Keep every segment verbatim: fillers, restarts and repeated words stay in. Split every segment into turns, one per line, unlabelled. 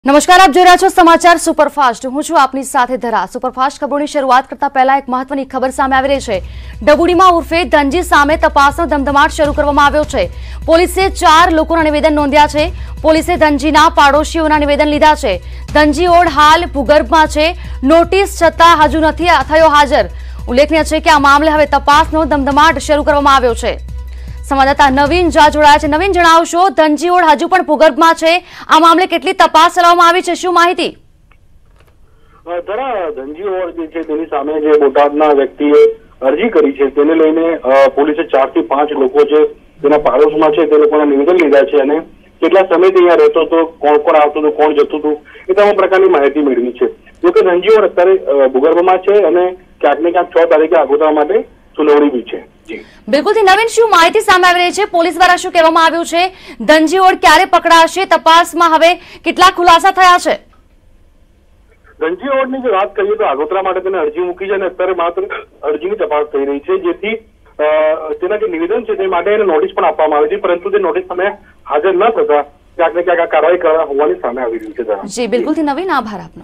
નમસ્કાર, આપ જોઈ રહ્યા છો સમાચાર સુપરફાસ્ટ। હું છું આપની સાથે ધરા। સુપરફાસ્ટ ખબરોની શરૂઆત કરતા પહેલા એક મહત્વની ખબર સામે આવી રહી છે। ડબુડીમાં ઉર્ફે ધનજી સામે તપાસનો ધમધમાટ શરૂ કરવામાં આવ્યો છે। પોલીસે ચાર લોકોના નિવેદન નોંધ્યા છે। પોલીસે ધનજીના પાડોશીઓના નિવેદન લીધા છે। ધનજી ઓડ હાલ ભૂગર્ભમાં છે। નોટિસ છતાં હજુ નથી થયો હાજર। ઉલ્લેખનીય છે કે આ મામલે હવે તપાસનો ધમધમાટ શરૂ કરવામાં આવ્યો છે। संवाददाता नवीन झा जोड़ाया है। नवीन, जणावशो धनजी ओड हजू पण भूगर्भ में छे, आ मामले केटली तपास चलाववामां आवी छे, शुं माहिती?
जरा धनजी ओड जे छे तेनी सामे जे बोटादना व्यक्तिए अरजी करी छे तेने लईने पोलीसे चार थी पांच लोको जे तेना पाडोशमां छे ते लोकोना निवेदन लीधा छे अने કેટલા સમયથી અહીંયા રહેતો હતો, કોણ કોણ આવતું હતું, કોણ જતું હતું, એ તમામ પ્રકારની માહિતી મેળવી છે। જો કે ધનજી ઓડ અત્યારે ભૂગર્ભમાં છે અને ક્યાંક ને ક્યાંક છ તારીખે આગોતરા માટે સુનાવણી બી છે।
बिल्कुल थी नवीन, शू माहिती सामे आवी रही छे? पोलीस द्वारा शू कहेवामां आव्युं छे? धनजी ओड क्यारे पकड़ाशे? तपासमां हवे केटला खुलासा थया छे?
धनजी ओडनी जे वात करीए तो આગોતરા માટે તેને અરજી મૂકી છે અને અત્યારે માત્ર અરજીની તપાસ થઈ રહી છે, જેથી તેના જે નિવેદન છે તે માટે એને નોટિસ પણ આપવામાં આવી છે, પરંતુ તે નોટિસ સામે હાજર ન થતા ક્યાંક ને ક્યાંક આ કાર્યવાહી કરવા હોવાની સામે આવી રહી છે।
જી बिल्कुल थी नवीन, आभार आपनो।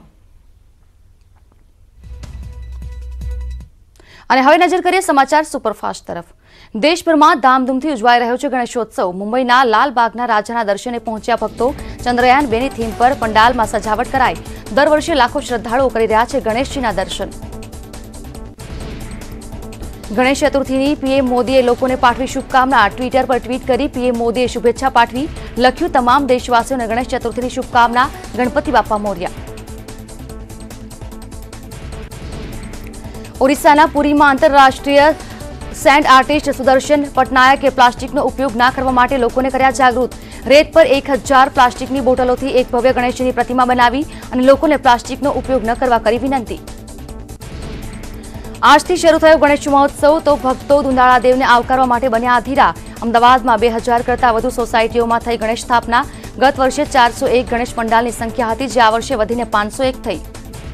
અને હવે નજર કરીએ સમાચાર સુપરફાસ્ટ તરફ। દેશભરમાં ધામધૂમથી ઉજવાઈ રહ્યો છે ગણેશોત્સવ। મુંબઈના લાલબાગના રાજાના દર્શને પહોંચ્યા ભક્તો। ચંદ્રયાન બે ની થીમ પર પંડાલમાં સજાવટ કરાઈ। દર વર્ષે લાખો શ્રદ્ધાળુઓ કરી રહ્યા છે ગણેશજીના દર્શન। ગણેશ ચતુર્થીની પીએમ મોદીએ લોકોને પાઠવી શુભકામના। ટ્વિટર પર ટ્વીટ કરી પીએમ મોદીએ શુભેચ્છા પાઠવી। લખ્યું, તમામ દેશવાસીઓને ગણેશ ચતુર્થીની શુભકામના। ગણપતિ બાપ્પા મોર્યા। ओडिशाना पुरीमां आंतरराष्ट्रीय सेंड आर्टिस्ट सुदर्शन पटनायके प्लास्टिकनो उपयोग न करवा माटे लोकोने कर्या जागृत। रेत पर एक हजार प्लास्टिकनी बोटलोथी एक भव्य गणेशजीनी प्रतिमा बनावी अने लोकोने प्लास्टिकनो उपयोग न करवा करी विनंती। आजथी शरू थयो गणेश महोत्सव तो भक्तो दुंदाळा देवने आवकारवा माटे बन्या अधीरा। अमदावादमां बे हजार करता वधु सोसायटीओमां थई गणेश स्थापना। गत वर्षे चार सौ एक गणेश पंडालनी संख्या हती, जे आ वर्षे वधीने पांच सौ एक थई।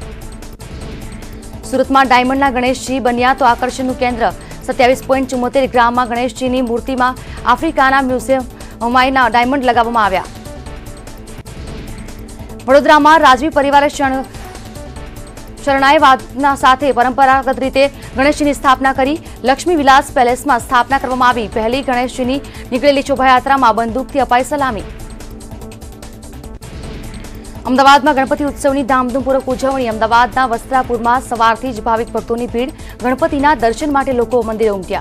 सूरतमां डायमंडना गणेशजी बन्या तो आकर्षणनुं केन्द्र। सत्यावीस पॉइंट चुम्मोतेर ग्राममां गणेशजीनी मूर्तिमां आफ्रिकाना म्युझियममां डायमंड लगाववामां आव्या। वडोदरामां राजवी परिवारे शरणाईवादना साथे परंपरागत रीते गणेशजीनी स्थापना करी। लक्ष्मी विलास पेलेसमां स्थापना करवामां आवी। पहली गणेशजीनी निकळेली शोभायात्रामां बंदूकथी अपाई सलामी। अमदावादमां गणपति उत्सवनी धामधूमपूर्वक उजवणी। अमदावादना वस्त्रापुरमां सवारथी ज भाविक भक्तोनी भीड़। गणपतिना दर्शन माटे लोको मंदिरे उमट्या।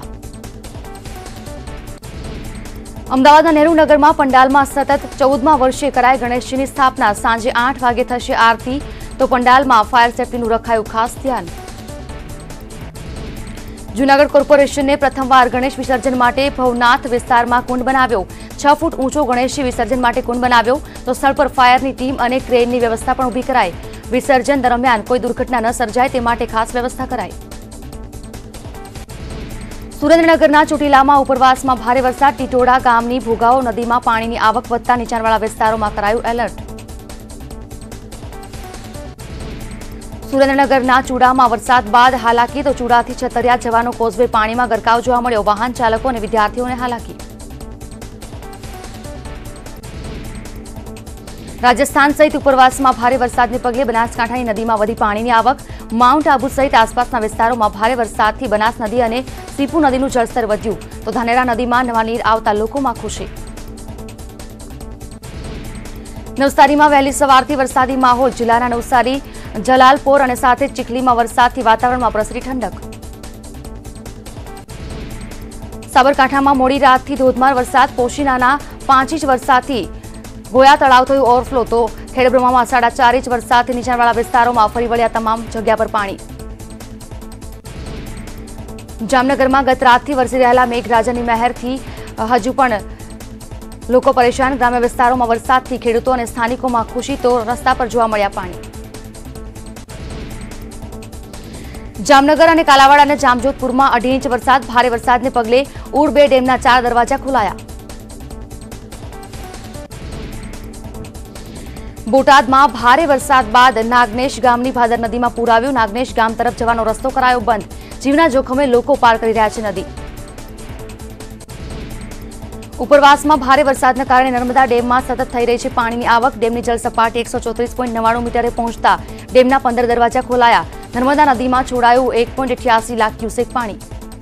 अमदावादना नेहरू नगरमां पंडालमां सतत चौदमा वर्षे कराय गणेशजीनी स्थापना। सांजे आठ वागे थशे आरती, तो पंडालमां फायर सेफ्टीनुं रखायुं खास ध्यान। जूनागढ़ कोर्पोरेशने प्रथमवार गणेश विसर्जन माटे भवनाथ विस्तारमां कुंड बनाव्यो। छ फूट ऊंचो गणेशजी विसर्जन माटे कुंड बनाव्यो, तो स्थळ पर फायरनी टीम अने क्रेननी व्यवस्था पण उभी कराई। विसर्जन दरमियान कोई दुर्घटना न सर्जाय ते माटे खास व्यवस्था कराई। सुरेन्द्रनगरना ચોટીલામાં ઉપરવાસમાં ભારે વરસાદ। ટીટોડા ગામની ભોગાવો નદીમાં પાણીની આવક વધતા નીચાણવાળા વિસ્તારોમાં કરાયું એલર્ટ। सुरेन्द्रनगरना चूडामां वरसाद बाद हालाकी, तो चूडाथी छतरिया जवानो कोઝવે पाणीमां गरकाव जोवा मळ्यो। वाहन चालको अने विद्यार्थीओने हालाकी। राजस्थान सहित उपरवासमां भारे वरसादने पगले बनासकांठानी नदीमां वधी पाणीनी आवक। माउंट आबू सहित आसपासना विस्तारोमां भारे वरसादथी बनास नदी अने सीपू नदीनुं जलस्तर वध्युं, तो धानेरा नदीमां नवा नीर आवता लोकोमां खुशी। नवसारीमां वहेली सवारथी वरसादी माहोल। जिल्लाना नवसारी, जलालपोर अने साथे चीखलीमां वरसादथी वातावरणमां प्रसरी ठंडक। साबरकांठामां मोडी रातथी धोधमार वरसाद। पोशीनाना पांच इंच वरसादथी गोया तळाव थयुं ओवरफ्लो, तो खेड़ब्रह्मामां साડા ચાર इंच वरसादथी નીચાણવાળા વિસ્તારોમાં ફરી વળ્યા તમામ જગ્યા પર પાણી। જામનગરમાં ગત રાતથી વરસી રહેલા મેઘરાજાની મહેરથી હજુ પણ લોકો પરેશાન। ગ્રામ્ય વિસ્તારોમાં વરસાદથી ખેડૂતો અને સ્થાનિકોમાં ખુશી, તો રસ્તા પર જોવા મળ્યા પાણી। જામનગર અને કાલાવાડ અને જામજોધપુરમાં અઢી इंच વરસાદ। ભારે વરસાદને પગલે ઉડ બે ડેમના ચાર દરવાજા ખોલાયા। બોટાદમાં ભારે વરસાદ બાદ નાગનેશ ગામની ભાદર નદીમાં પૂર આવ્યું। નાગનેશ ગામ તરફ જવાનો રસ્તો કરાયો બંધ। જીવના જોખમે લોકો પાર કરી રહ્યા છે નદી। ઉપરવાસમાં ભારે વરસાદના કારણે નર્મદા ડેમમાં સતત થઈ રહી છે પાણીની આવક। ડેમની જળ સપાટી એકસો ચોત્રીસ પોઈન્ટ નવ્વાણું મીટરે પહોંચતા ડેમના પંદર દરવાજા ખોલાયા। નર્મદા નદીમાં છોડાયું એક પોઈન્ટ અઠ્યાસી લાખ ક્યુસેક પાણી।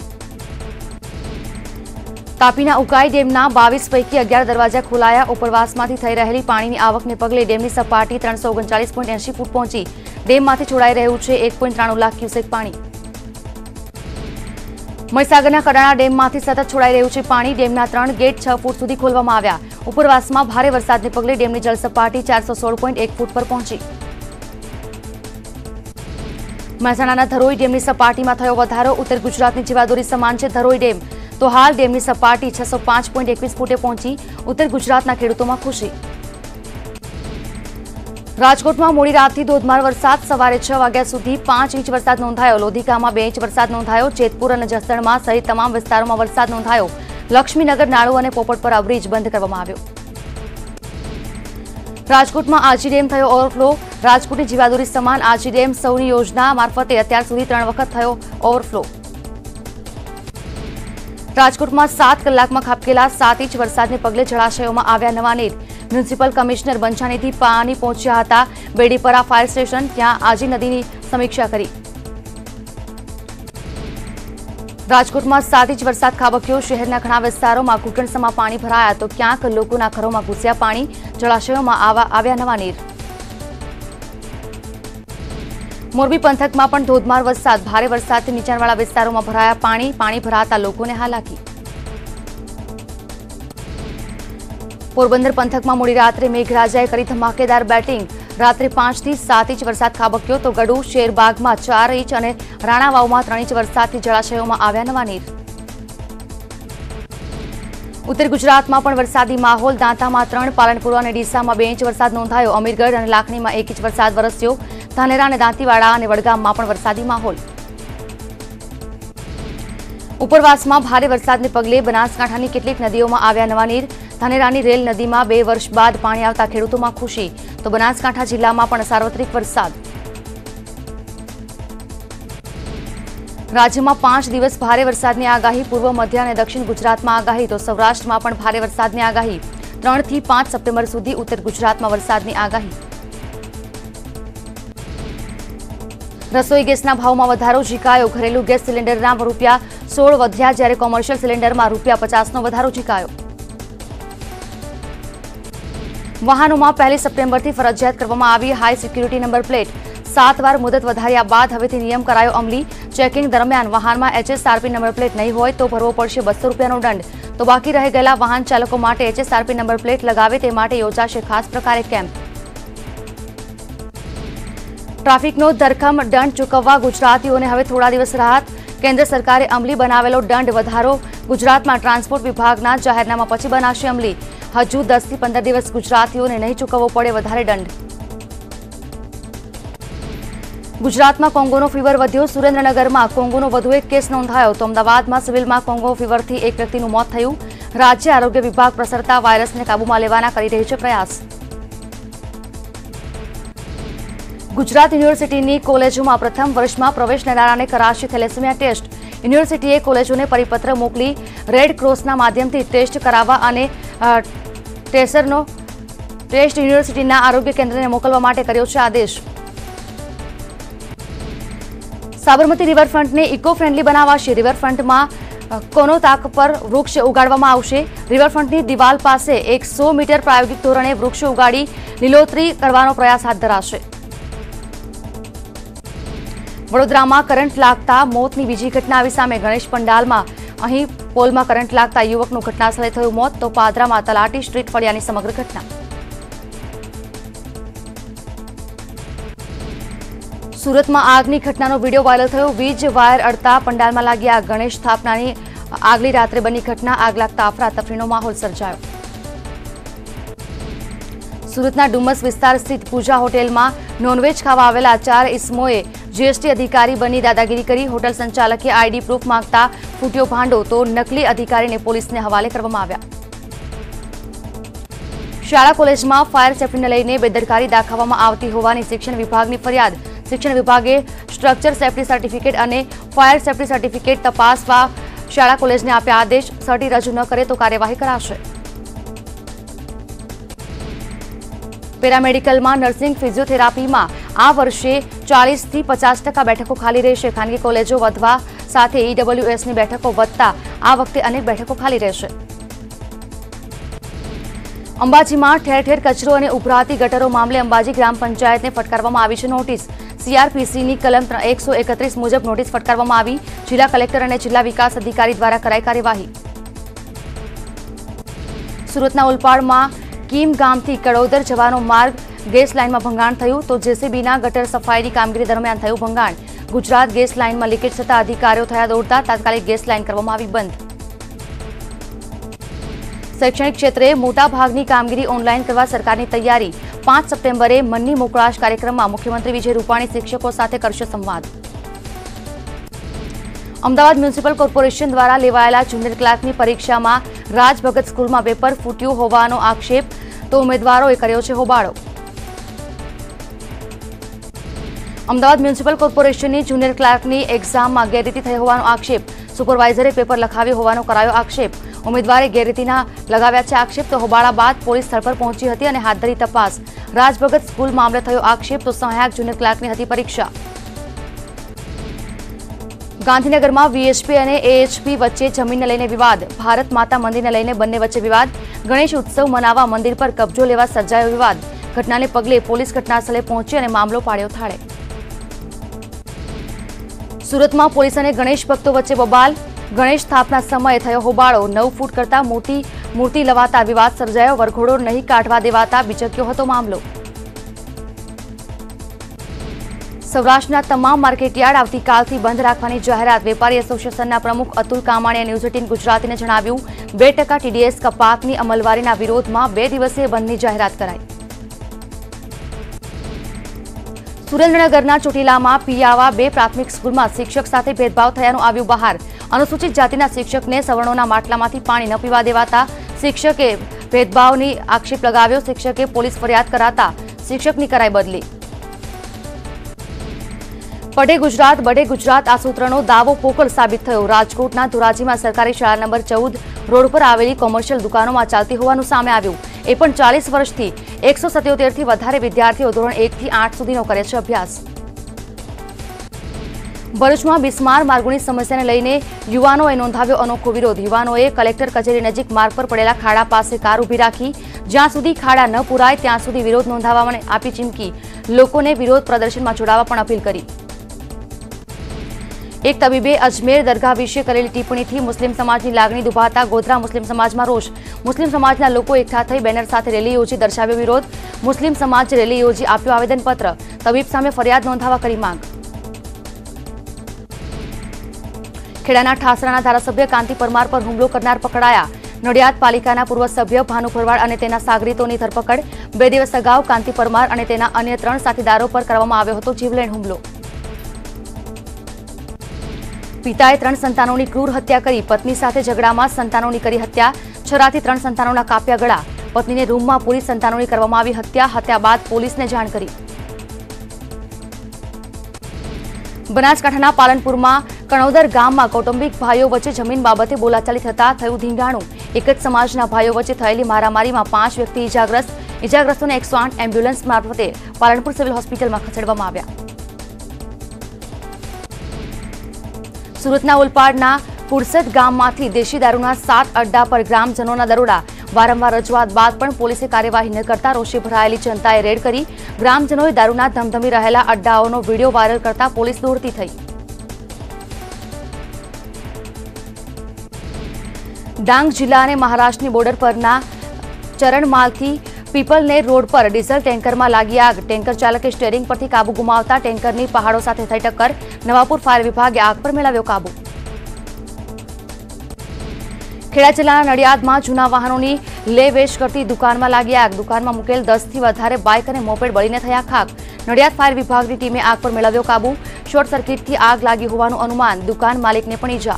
તાપીના ઉકાઈ ડેમના બાવીસ પૈકી અગિયાર દરવાજા ખોલાયા। ઉપરવાસમાંથી થઈ રહેલી પાણીની આવકને પગલે ડેમની સપાટી ત્રણસો ઓગણચાલીસ પોઈન્ટ એંશી ફૂટ પહોંચી। ડેમમાંથી છોડાઈ રહ્યું છે એક પોઈન્ટ ત્રાણું લાખ ક્યુસેક પાણી। મહીસાગરના કડાણા ડેમમાંથી સતત છોડાઈ રહ્યું છે પાણી। ડેમના ત્રણ ગેટ છ ફૂટ સુધી ખોલવામાં આવ્યા। ઉપરવાસમાં ભારે વરસાદને પગલે ડેમની જળ સપાટી ચારસો સોળ પોઈન્ટ એક ફૂટ પર પહોંચી। મહેસાણાના ધરોઈ ડેમની સપાટીમાં થયો વધારો। ઉત્તર ગુજરાતની જીવાદોરી સમાન છે ધરોઈ ડેમ, તો હાલ ડેમની સપાટી છસો પાંચ પોઈન્ટ એકવીસ ફૂટે પહોંચી। ઉત્તર ગુજરાતના ખેડૂતોમાં ખુશી। રાજકોટમાં મોડી રાતથી ધોધમાર વરસાદ। સવારે છ વાગ્યા સુધી પાંચ ઇંચ વરસાદ નોંધાયો। લોધિકામાં બે ઇંચ વરસાદ નોંધાયો। જેતપુર અને જસદણમાં સહિત તમામ વિસ્તારોમાં વરસાદ નોંધાયો। લક્ષ્મીનગર નાળુ અને પોપટપરા બ્રિજ બંધ કરવામાં આવ્યો। રાજકોટમાં આજી ડેમ થયો ઓવરફ્લો। રાજકોટની જીવાદોરી સમાન આજી ડેમ સૌની યોજના મારફતે અત્યાર સુધી ત્રણ વખત થયો ઓવરફ્લો। રાજકોટમાં સાત કલાકમાં ખાબકેલા સાત ઇંચ વરસાદને પગલે જળાશયોમાં આવ્યા નવા નીર। મ્યુનિસિપલ કમિશનર બંછાણીથી પાણી પહોંચ્યા હતા બેડીપરા ફાયર સ્ટેશન, ત્યાં આજી નદીની સમીક્ષા કરી। રાજકોટમાં સાત ઇંચ વરસાદ ખાબક્યો। શહેરના ઘણા વિસ્તારોમાં ઘૂંટણસમાં પાણી ભરાયા, તો ક્યાંક લોકોના ઘરોમાં ઘૂસ્યા પાણી। જળાશયોમાં આવ્યા નવા નીર। મોરબી પંથકમાં પણ ધોધમાર વરસાદ। ભારે વરસાદથી નીચાણવાળા વિસ્તારોમાં ભરાયા પાણી। પાણી ભરાતા લોકોને હાલાકી। પોરબંદર પંથકમાં મોડી રાત્રે મેઘરાજાએ કરી ધમાકેદાર બેટિંગ। રાત્રે પાંચ થી સાત ઇંચ વરસાદ ખાબક્યો, તો ગડુ શેરબાગમાં ચાર ઇંચ અને રાણાવાવમાં ત્રણ ઇંચ વરસાદથી જળાશયોમાં આવ્યા નવા નીર। ઉત્તર ગુજરાતમાં પણ વરસાદી માહોલ। દાંતામાં ત્રણ, પાલનપુર અને ડીસામાં બે ઇંચ વરસાદ નોંધાયો। અમીરગઢ અને લાખણીમાં એક ઇંચ વરસાદ વરસ્યો। ધાનેરા અને દાંતીવાડા અને વડગામમાં પણ વરસાદી માહોલ। ઉપરવાસમાં ભારે વરસાદને પગલે બનાસકાંઠાની કેટલીક નદીઓમાં આવ્યા નવા નીર। ધાનેરાની રેલ નદીમાં બે વર્ષ બાદ પાણી આવતા ખેડૂતોમાં ખુશી, તો બનાસકાંઠા જિલ્લામાં પણ સાર્વત્રિક વરસાદ। રાજ્યમાં પાંચ દિવસ ભારે વરસાદની આગાહી। પૂર્વ મધ્ય અને દક્ષિણ ગુજરાતમાં આગાહી, તો સૌરાષ્ટ્રમાં પણ ભારે વરસાદની આગાહી। ત્રણ થી પાંચ સપ્ટેમ્બર સુધી ઉત્તર ગુજરાતમાં વરસાદની આગાહી। રસોઈ ગેસના ભાવમાં વધારો ઝીકાયો। ઘરેલું ગેસ સિલિન્ડરના રૂપિયા સોળ વધ્યા, જ્યારે કોમર્શિયલ સિલિન્ડરમાં રૂપિયા પચાસનો વધારો ઝીકાયો। વાહનોમાં પહેલી સપ્ટેમ્બરથી ફરજિયાત કરવામાં આવી હાઈ સિક્યુરિટી નંબર પ્લેટ। સાત વાર મુદત વધાર્યા બાદ હવેથી નિયમ કરાયો અમલી। ચેકિંગ દરમિયાન વાહનમાં એચએસઆરપી નંબર પ્લેટ નહીં હોય તો ભરવો પડશે બસો રૂપિયાનો દંડ। તો બાકી રહી ગયેલા વાહન ચાલકો માટે એચએસઆરપી નંબર પ્લેટ લગાવે તે માટે યોજાશે ખાસ પ્રકારે કેમ્પ। ટ્રાફિકનો ધરખમ દંડ ચૂકવવા ગુજરાતીઓને હવે થોડા દિવસ રાહત। કેન્દ્ર સરકારે અમલી બનાવેલો દંડ વધારો ગુજરાતમાં ટ્રાન્સપોર્ટ વિભાગના જાહેરનામા પછી બનાવશે અમલી। હજુ દસ થી પંદર દિવસ ગુજરાતીઓને નહીં ચૂકવવો પડે વધારે દંડ। ગુજરાતમાં કોંગોનો ફીવર વધ્યો। સુરેન્દ્રનગરમાં કોંગોનો વધુ એક કેસ નોંધાયો, તો અમદાવાદમાં સિવિલમાં કોંગો ફીવરથી એક વ્યક્તિનું મોત થયું। રાજ્ય આરોગ્ય વિભાગ પ્રસરતા વાયરસને કાબૂમાં લેવાના કરી રહ્યું છે પ્રયાસ। ગુજરાત યુનિવર્સિટીની કોલેજોમાં પ્રથમ વર્ષમાં પ્રવેશ લેનારાને કરાશે થેલેસેમિયા ટેસ્ટ। યુનિવર્સિટીએ કોલેજોને પરિપત્ર મોકલી રેડ ક્રોસના માધ્યમથી ટેસ્ટ કરાવવા અને ટેસ્ટરનો ટેસ્ટ યુનિવર્સિટીના આરોગ્ય કેન્દ્રને મોકલવા માટે કર્યો છે આદેશ। સાબરમતી રિવરફ્રન્ટને ઇકો ફ્રેન્ડલી બનાવાશે। રિવરફ્રન્ટમાં કોનોતાક પર વૃક્ષ ઉગાડવામાં આવશે। રિવરફ્રન્ટની દિવાલ પાસે એક સો મીટર પ્રાયોગિક ધોરણે વૃક્ષ ઉગાડી લીલોતરી કરવાનો પ્રયાસ હાથ ધરાશે। વડોદરામાં કરંટ લાગતા મોતની બીજી ઘટના આવી સામે। ગણેશ પંડાલમાં અહીં પોલમાં કરંટ લાગતા યુવકનું ઘટનાસ્થળે થયું મોત, તો પાદરામાં તલાટી સ્ટ્રીટ ફળિયાની સમગ્ર ઘટના। સુરતમાં આગની ઘટનાનો વિડીયો વાયરલ થયો। વીજ વાયર અડતા પંડાલમાં લાગી આગ। ગણેશ સ્થાપનાની આગલી રાત્રે બની ઘટના। આગ લાગતા અફરાતફરીનો માહોલ સર્જાયો। સુરતના ડુમસ વિસ્તાર સ્થિત પૂજા હોટેલમાં નોનવેજ ખાવા આવેલા ચાર ઇસમોએ જીએસટી अधिकारी बनी दादागिरी करी। होटल संचालके आईडी प्रूफ मांगता फूट्यो भांडो, तो नकली अधिकारी ने पुलिस ने हवाले करवामां आव्या। शाळा कॉलेजमां फायर सेफ्टीने लईने बेदरकारी दाखववामां आवती होवानी शिक्षण विभागनी फरियाद। शिक्षण विभागे स्ट्रक्चर सेफ्टी सर्टिफिकेट और फायर सेफ्टी सर्टिफिकेट तपासवा શાળા કોલેજને આપ્યા આદેશ, સર્ટી રજૂ ન કરે તો કાર્યવાહી કરાશે। પેરામેડિકલમાં નર્સિંગ ફિઝિયોથેરાપીમાં આ વર્ષે ચાલીસ થી પચાસ ટકા બેઠકો ખાલી રહેશે। ખાનગી કોલેજો વધવા સાથે ઈડબ્લ્યુએસની બેઠકો વધતા આ વખતે અનેક બેઠકો ખાલી રહેશે। અંબાજીમાં ઠેર ઠેર કચરો અને ઉભરાતી ગટરો મામલે અંબાજી ગ્રામ પંચાયતને ફટકારવામાં આવી છે નોટિસ। સીઆરપીસીની કલમ એકસો એકત્રીસ મુજબ નોટિસ ફટકારવામાં આવી। જિલ્લા કલેક્ટર અને જિલ્લા વિકાસ અધિકારી દ્વારા કરાઈ કાર્યવાહી। સુરતના ઓલપાડમાં કીમ ગામથી કડોદર જવાનો માર્ગ ગેસ લાઇનમાં ભંગાણ થયું તો જેસીબીના ગટર સફાઈની કામગીરી દરમિયાન થયું ભંગાણ। ગુજરાત ગેસ લાઇનમાં લીકેજ થતા અધિકારીઓ થયા દોડતા તાત્કાલિક ગેસ લાઇન કરવામાં આવી બંધ। શૈક્ષણિક ક્ષેત્રે મોટાભાગની કામગીરી ઓનલાઈન કરવા સરકારની તૈયારી। પાંચ સપ્ટેમ્બરે મનની મોકળાશ કાર્યક્રમમાં મુખ્યમંત્રી વિજય રૂપાણી શિક્ષકો સાથે કરશે સંવાદ। અમદાવાદ મ્યુનિસિપલ કોર્પોરેશન દ્વારા લેવાયેલા જુનિયર ક્લાર્કની પરીક્ષામાં રાજભગત સ્કૂલમાં પેપર ફૂટ્યું હોવાનો આક્ષેપ તો ઉમેદવારોએ કર્યો છે હોબાળો। અમદાવાદ મ્યુનિસિપલ કોર્પોરેશનની જુનિયર ક્લાર્કની એક્ઝામમાં ગેરરીતિ થઈ હોવાનો આક્ષેપ। સુપરવાઇઝરે પેપર લખાવ્યું હોવાનો કરાયો આક્ષેપ। ઉમેદવારે ગેરરીતિના લગાવ્યા છે આક્ષેપ તો હોબાળા બાદ પોલીસ સ્થળ પર પહોંચી હતી અને હાથ ધરી તપાસ। રાજભગત સ્કૂલ મામલે થયો આક્ષેપ તો સહાયક જુનિયર ક્લાર્કની હતી પરીક્ષા। ગાંધીનગરમાં વીએચપી અને એએચપી વચ્ચે જમીનને લઈને વિવાદ। ભારત માતા મંદિરને લઈને બંને વચ્ચે વિવાદ। ગણેશ ઉત્સવ મનાવવા મંદિર પર કબજો લેવા સર્જાયો વિવાદ। ઘટનાને પગલે પોલીસ ઘટનાસ્થળે પહોંચી અને મામલો પાડ્યો થાળે। સુરતમાં પોલીસ અને ગણેશ ભક્તો વચ્ચે બબાલ। ગણેશ સ્થાપના સમયે થયો હોબાળો। નવ ફૂટ કરતા મોટી મૂર્તિ લવાતા વિવાદ સર્જાયો। વરઘોડો નહીં કાઢવા દેવાતા બીચક્યો હતો મામલો। સૌરાષ્ટ્રના તમામ માર્કેટયાર્ડ આવતીકાલથી બંધ રાખવાની જાહેરાત। વેપારી એસોસિએશનના પ્રમુખ અતુલ કામાણીએ ન્યૂઝ એટીન ગુજરાતીને જણાવ્યું બે ટકા ટીડીએસ કપાતની અમલવારીના વિરોધમાં બે દિવસીય બંધની જાહેરાત કરાઈ। સુરેન્દ્રનગરના ચોટીલામાં પિયાવા બે પ્રાથમિક સ્કૂલમાં શિક્ષક સાથે ભેદભાવ થયાનું આવ્યું બહાર। અનુસૂચિત જાતિના શિક્ષકને સવર્ણોના માટલામાંથી પાણી ન પીવા દેવાતા શિક્ષકે ભેદભાવની આક્ષેપ લગાવ્યો। શિક્ષકે પોલીસ ફરિયાદ કરાતા શિક્ષકની કરાઈ બદલી। પઢે ગુજરાત બઢે ગુજરાત આ સૂત્રનો દાવો પોકળ સાબિત થયો। રાજકોટના ધોરાજીમાં સરકારી શાળા નંબર ચૌદ રોડ પર આવેલી કોમર્શિયલ દુકાનોમાં ચાલતી હોવાનું સામે આવ્યું। એ પણ ચાલીસ વર્ષથી એકસો સત્યોતેર થી વધારે વિદ્યાર્થીઓ ધોરણ એક થી આઠ સુધીનો કરે છે અભ્યાસ। ભરૂચમાં બિસ્માર માર્ગોની સમસ્યાને લઈને યુવાનોએ નોંધાવ્યો અનોખો વિરોધ। યુવાનોએ કલેક્ટર કચેરી નજીક માર્ગ પર પડેલા ખાડા પાસે કાર ઉભી રાખી। જ્યાં સુધી ખાડા ન પુરાય ત્યાં સુધી વિરોધ નોંધાવવા આપી ચીમકી। લોકોને વિરોધ પ્રદર્શનમાં જોડાવા પણ અપીલ કરી। એક તબીબે અજમેર દરગાહ વિશે કરેલી ટિપ્પણીથી મુસ્લિમ સમાજની લાગણી દુભાતા ગોધરા મુસ્લિમ સમાજમાં રોષ। મુસ્લિમ સમાજના લોકો એકઠા થઈ બેનર સાથે રેલી યોજી દર્શાવ્યો વિરોધ। મુસ્લિમ સમાજે રેલી યોજી આપ્યો આવેદનપત્ર। તબીબ સામે ફરિયાદ નોંધાવવા કરી માંગ। ખેડાના ઠાસરાના ધારાસભ્ય કાંતિ પરમાર પર હુમલો કરનાર પકડાયા। નડિયાદ પાલિકાના પૂર્વ સભ્ય ભાનુ ભરવાડ અને તેના સાગરીતોની ધરપકડ। બે દિવસ અગાઉ કાંતિ પરમાર અને તેના અન્ય ત્રણ સાથીદારો પર કરવામાં આવ્યો હતો જીવલેણ હુમલો। પિતાએ ત્રણ સંતાનોની ક્રૂર હત્યા કરી। પત્ની સાથે ઝઘડામાં સંતાનોની કરી હત્યા। છરાથી ત્રણ સંતાનોના કાપ્યા ગળા। પત્નીને રૂમમાં પૂરી સંતાનોની કરવામાં આવી હત્યા। હત્યા બાદ પોલીસને જાણ કરી। બનાસકાંઠાના પાલનપુરમાં કણોદર ગામમાં કૌટુંબિક ભાઈઓ વચ્ચે જમીન બાબતે બોલાચાલી થતા થયું ધીંગાણું। એક જ સમાજના ભાઈઓ વચ્ચે થયેલી મારામારીમાં પાંચ વ્યક્તિ ઇજાગ્રસ્ત। ઇજાગ્રસ્તોને એકસો આઠ એમ્બ્યુલન્સ મારફતે પાલનપુર સિવિલ હોસ્પિટલમાં ખસેડવામાં આવ્યા। સુરતના ઓલપાડના પુરસદ ગામમાંથી દેશી દારૂના સાત અડ્ડા પર ગ્રામજનોના દરોડા। વારંવાર રજૂઆત બાદ પણ પોલીસે કાર્યવાહી ન કરતા રોષે ભરાયેલી જનતાએ રેડ કરી। ગ્રામજનોએ દારૂના ધમધમી રહેલા અડ્ડાઓનો વિડીયો વાયરલ કરતા પોલીસ દોડતી થઈ। ડાંગ જિલ્લા અને મહારાષ્ટ્રની બોર્ડર પરના ચરણમાલથી પીપલને રોડ પર ડીઝલ ટેન્કરમાં લાગી આગ। ટેન્કર ચાલકે સ્ટીયરિંગ પરથી કાબુ ગુમાવતા ટેન્કરની પહાડો સાથે થઈ ટક્કર। નવાપુર ફાયર વિભાગે આગ પર મેળવ્યો કાબુ। ખેડા જિલ્લાના નડિયાદમાં જૂના વાહનોની લે વેચ કરતી દુકાનમાં લાગી આગ। દુકાનમાં મૂકેલ દસ થી વધારે બાઇક અને મોપેડ બળીને થયા ખાખ। નડિયાદ ફાયર વિભાગની ટીમે આગ પર મેળવ્યો કાબુ। શોર્ટ સર્કિટથી આગ લાગી હોવાનું અનુમાન। દુકાન માલિકને પણ ઈજા।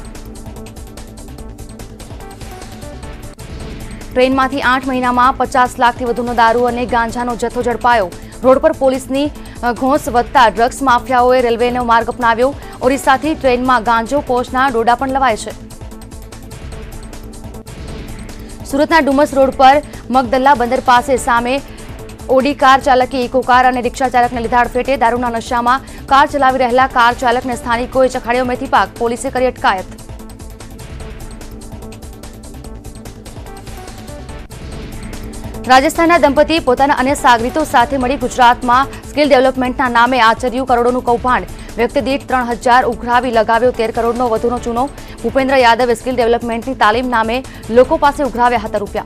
ટ્રેનમાંથી આઠ મહિનામાં પચાસ લાખથી વધુનો દારૂ અને ગાંજાનો જથ્થો ઝડપાયો। રોડ પર પોલીસની ઘોંસ વધતા ડ્રગ્સ માફિયાઓએ રેલવેનો માર્ગ અપનાવ્યો। ઓરિસ્સાથી ટ્રેનમાં ગાંજો કોચના ડોડા પણ લવાય છે। સુરતના ડુમસ રોડ પર મગદલ્લા બંદર પાસે સામે ઓડી કાર ચાલકે ઇકો કાર અને રિક્ષા ચાલકને લીધા અડફેટે. દારૂના નશામાં કાર ચલાવી રહેલા કાર ચાલકને સ્થાનિકોએ ચખાડ્યો મેથી પાક. પોલીસે કરી અટકાયત. રાજસ્થાનના દંપતી પોતાના અન્ય સાગરીતો સાથે મળી ગુજરાતમાં સ્કિલ ડેવલપમેન્ટના નામે આચર્યું કરોડોનું કૌભાંડ. વ્યક્તિ દીઠ ત્રણ હજાર ઉઘરાવી લગાવ્યો તેર કરોડનો વધુનો ચૂનો. ભૂપેન્દ્ર યાદવે સ્કિલ ડેવલપમેન્ટની તાલીમ નામે લોકો પાસે ઉઘરાવ્યા હતા રૂપિયા.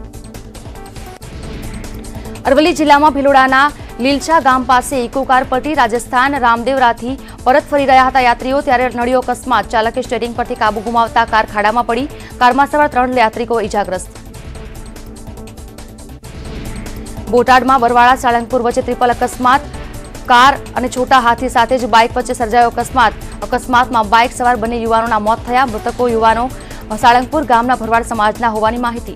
અરવલ્લી જિલ્લામાં ભિલોડાના લીલછા ગામ પાસે ઇકો કાર પલટી. રાજસ્થાન રામદેવરાથી પરત ફરી રહ્યા હતા યાત્રીઓ, ત્યારે નડ્યો અકસ્માત. ચાલકે સ્ટીયરિંગ પરથી કાબુ ગુમાવતા કાર ખાડામાં પડી. કારમાં સવાર ત્રણ યાત્રિકો ઇજાગ્રસ્ત. બોટાદમાં બરવાળા સાળંગપુર વચ્ચે ટ્રિપલ અકસ્માત. કાર અને છોટા હાથી સાથે જ બાઇક વચ્ચે સર્જાયો અકસ્માત. અકસ્માતમાં બાઇક સવાર બંને યુવાનોના મોત થયા. મૃતકો યુવાનો સાળંગપુર ગામના ભરવાડ સમાજના હોવાની માહિતી.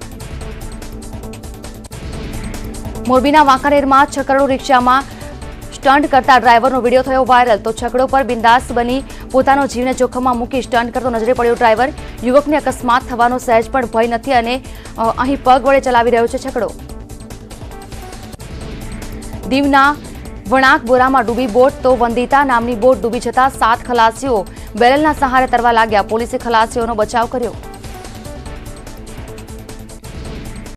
મોરબીના વાંકાનેરમાં છકડો રિક્ષામાં સ્ટન્ટ કરતા ડ્રાઈવરનો વિડીયો થયો વાયરલ. તો છકડો પર બિંદાસ બની પોતાનો જીવને જોખમમાં મૂકી સ્ટન્ટ કરતો નજરે પડ્યો ડ્રાઈવર. યુવકને અકસ્માત થવાનો સહેજ પણ ભય નથી અને અહીં પગ વડે ચલાવી રહ્યો છે છકડો. દીવના વણાકબોરામાં ડૂબી બોટ. તો વંદિતા નામની બોટ ડૂબી જતા સાત ખલાસીઓ બેરલના સહારે તરવા લાગ્યા. પોલીસે ખલાસીઓનો બચાવ કર્યો.